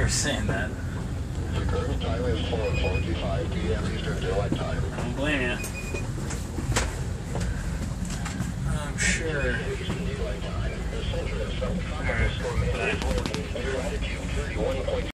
were saying that. The current time is 4:45 p.m. Eastern Daylight Time. I don't blame you. I'm sure. Eastern Daylight Time. The center of South Tropical Storm Latitude 31.